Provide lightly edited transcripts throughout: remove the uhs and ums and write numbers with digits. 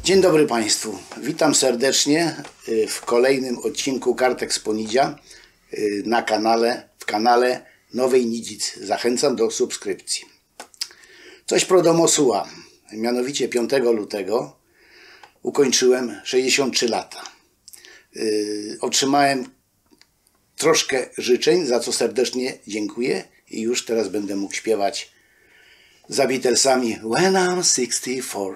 Dzień dobry Państwu, witam serdecznie w kolejnym odcinku Kartek z Ponidzia w kanale Nowej Nidzicy. Zachęcam do subskrypcji. Coś pro domo sua, mianowicie 5 lutego ukończyłem 63 lata. Otrzymałem troszkę życzeń, za co serdecznie dziękuję i już teraz będę mógł śpiewać za Beatlesami When I'm 64.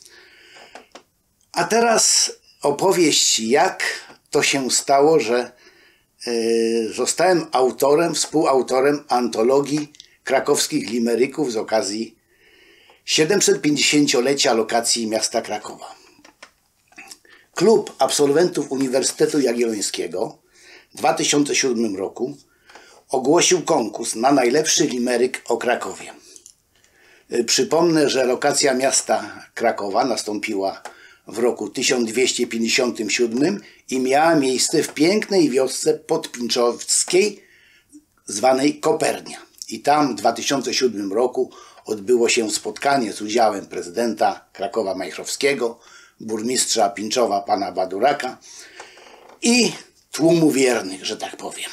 A teraz opowieść, jak to się stało, że zostałem współautorem antologii krakowskich limeryków z okazji 750-lecia lokacji miasta Krakowa. Klub absolwentów Uniwersytetu Jagiellońskiego w 2007 roku ogłosił konkurs na najlepszy limeryk o Krakowie. Przypomnę, że lokacja miasta Krakowa nastąpiła w roku 1257 i miała miejsce w pięknej wiosce podpińczowskiej zwanej Kopernia. I tam w 2007 roku odbyło się spotkanie z udziałem prezydenta Krakowa Majchrowskiego, burmistrza Pińczowa pana Baduraka i tłumu wiernych, że tak powiem.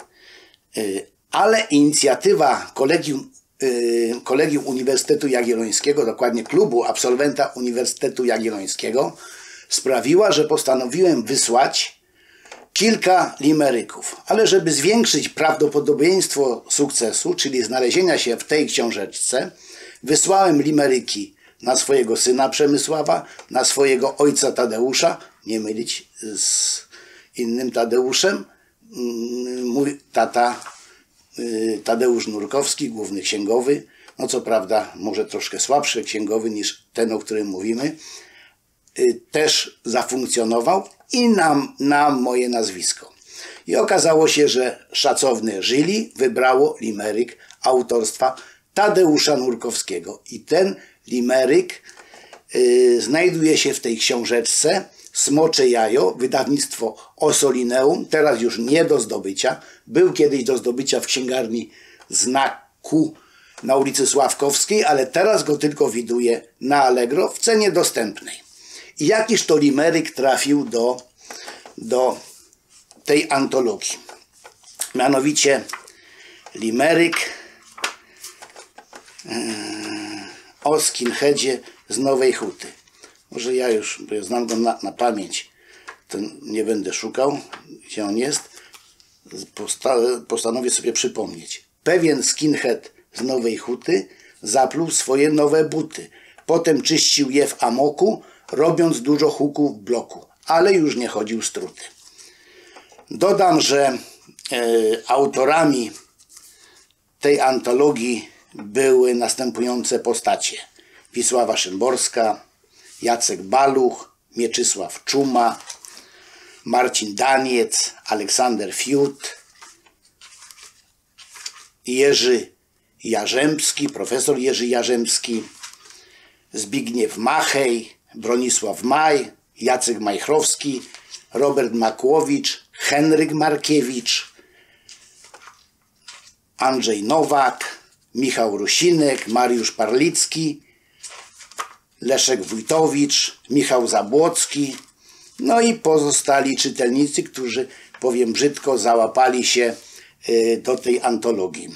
Ale inicjatywa Kolegium Uniwersytetu Jagiellońskiego, dokładnie klubu absolwenta Uniwersytetu Jagiellońskiego, sprawiła, że postanowiłem wysłać kilka limeryków. Ale żeby zwiększyć prawdopodobieństwo sukcesu, czyli znalezienia się w tej książeczce, wysłałem limeryki na swojego syna Przemysława, na swojego ojca Tadeusza, nie mylić z innym Tadeuszem, mój tata Tadeusz Nurkowski, główny księgowy, no co prawda może troszkę słabszy księgowy niż ten, o którym mówimy, też zafunkcjonował i na moje nazwisko. I okazało się, że szacowne jury wybrało limeryk autorstwa Tadeusza Nurkowskiego. I ten limeryk znajduje się w tej książeczce Smocze Jajo, wydawnictwo Ossolineum, teraz już nie do zdobycia. Był kiedyś do zdobycia w księgarni Znaku na ulicy Sławkowskiej, ale teraz go tylko widuję na Allegro w cenie dostępnej. I jakiż to limeryk trafił do tej antologii? Mianowicie limeryk o skinheadzie z Nowej Huty. Może ja już, bo ja znam go na pamięć, to nie będę szukał, gdzie on jest. Postanowię sobie przypomnieć. Pewien skinhead z Nowej Huty zapluł swoje nowe buty. Potem czyścił je w amoku, robiąc dużo huku w bloku, ale już nie chodził struty. Dodam, że autorami tej antologii były następujące postacie: Wisława Szymborska, Jacek Baluch, Mieczysław Czuma, Marcin Daniec, Aleksander Fiut, Jerzy Jarzębski, profesor Jerzy Jarzębski, Zbigniew Machej, Bronisław Maj, Jacek Majchrowski, Robert Makłowicz, Henryk Markiewicz, Andrzej Nowak, Michał Rusinek, Mariusz Parlicki, Leszek Wójtowicz, Michał Zabłocki, no i pozostali czytelnicy, którzy, powiem brzydko, załapali się do tej antologii.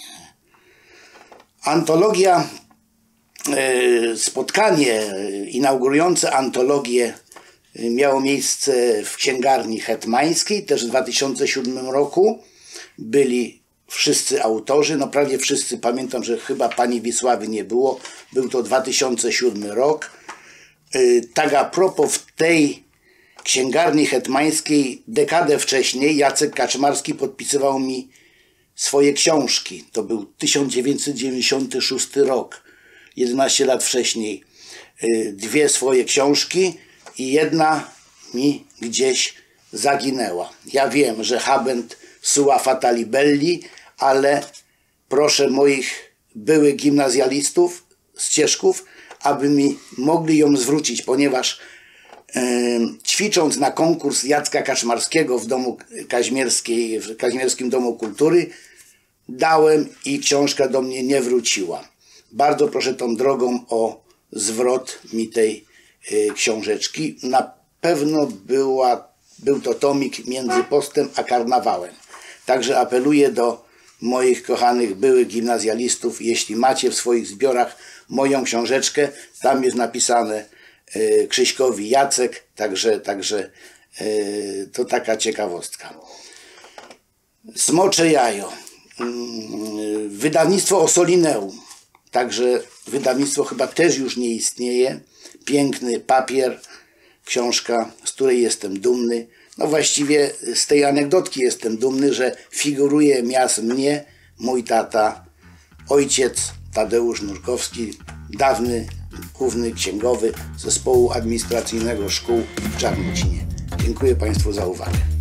Spotkanie inaugurujące antologię miało miejsce w księgarni hetmańskiej, też w 2007 roku. Byli wszyscy autorzy, no prawie wszyscy, pamiętam, że chyba pani Wisławy nie było, był to 2007 rok. Tak a propos, w tej księgarni hetmańskiej dekadę wcześniej Jacek Kaczmarski podpisywał mi swoje książki. To był 1996 rok, 11 lat wcześniej. Dwie swoje książki i jedna mi gdzieś zaginęła. Ja wiem, że habent sua fatali belli, ale proszę moich byłych gimnazjalistów z Cieszków, aby mi mogli ją zwrócić, ponieważ ćwicząc na konkurs Jacka Kaczmarskiego w Domu w Kazimierskim Domu Kultury, dałem i książka do mnie nie wróciła. Bardzo proszę tą drogą o zwrot mi tej książeczki. Na pewno był to tomik między postem a karnawałem. Także apeluję do moich kochanych byłych gimnazjalistów, jeśli macie w swoich zbiorach moją książeczkę, tam jest napisane Krzyśkowi Jacek, także to taka ciekawostka. Smocze jajo. Wydawnictwo Ossolineum. Także wydawnictwo chyba też już nie istnieje. Piękny papier, książka, z której jestem dumny. No właściwie z tej anegdotki jestem dumny, że figuruje miast mnie mój tata, ojciec Tadeusz Nurkowski, dawny główny księgowy Zespołu Administracyjnego Szkół w Czarnocinie. Dziękuję Państwu za uwagę.